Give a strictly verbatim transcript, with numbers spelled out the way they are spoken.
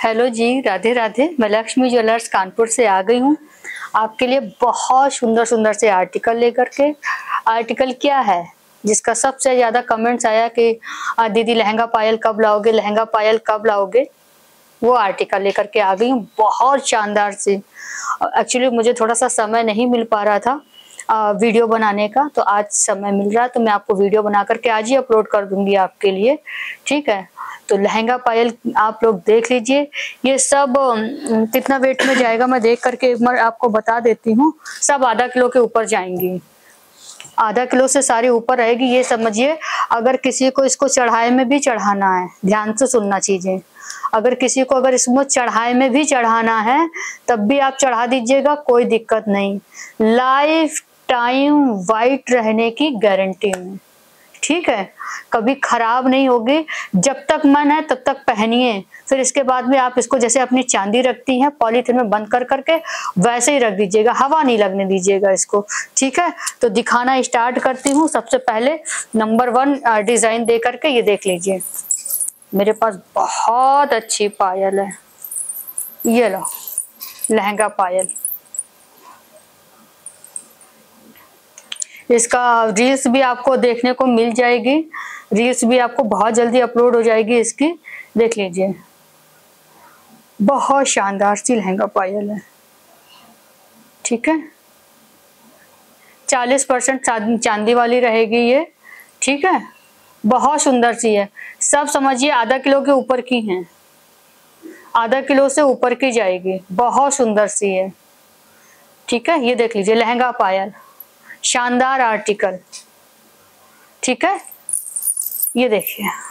Hello जी, राधे राधे। मैं Lakshmi jewellers Kanpur से आ गई हूँ आपके लिए बहुत सुंदर सुंदर से आर्टिकल लेकर के। आर्टिकल क्या है जिसका सबसे ज़्यादा कमेंट्स आया कि दीदी लहंगा पायल कब लाओगे, लहंगा पायल कब लाओगे, वो आर्टिकल लेकर के आ गई हूँ। बहुत शानदार से। एक्चुअली मुझे थोड़ा सा समय नहीं मिल पा रहा था आ, वीडियो बनाने का, तो आज समय मिल रहा है तो मैं आपको वीडियो बना करके आज ही अपलोड कर दूंगी आपके लिए, ठीक है। तो लहंगा पायल आप लोग देख लीजिए। ये सब कितना वेट में जाएगा मैं देख करके एक बार आपको बता देती हूँ। सब आधा किलो के ऊपर जाएंगी, आधा किलो से सारी ऊपर रहेगी। ये समझिए अगर किसी को इसको चढ़ाए में भी चढ़ाना है, ध्यान से सुनना चीजें, अगर किसी को अगर इसमें चढ़ाए में भी चढ़ाना है तब भी आप चढ़ा दीजिएगा, कोई दिक्कत नहीं। लाइफ टाइम वाइट रहने की गारंटी में, ठीक है, कभी खराब नहीं होगी। जब तक मन है तब तक पहनिए, फिर इसके बाद में आप इसको जैसे अपनी चांदी रखती हैं पॉलीथिन में बंद कर करके वैसे ही रख दीजिएगा, हवा नहीं लगने दीजिएगा इसको, ठीक है। तो दिखाना स्टार्ट करती हूँ। सबसे पहले नंबर वन डिजाइन दे करके ये देख लीजिए, मेरे पास बहुत अच्छी पायल है। ये लो लहंगा पायल, इसका रील्स भी आपको देखने को मिल जाएगी, रील्स भी आपको बहुत जल्दी अपलोड हो जाएगी इसकी, देख लीजिए। बहुत शानदार सी लहंगा पायल है, ठीक है। चालीस परसेंट चांदी वाली रहेगी ये, ठीक है। बहुत सुंदर सी है। सब समझिए आधा किलो के ऊपर की हैं, आधा किलो से ऊपर की जाएगी। बहुत सुंदर सी है, ठीक है। ये देख लीजिए लहंगा पायल, शानदार आर्टिकल, ठीक है। ये देखिए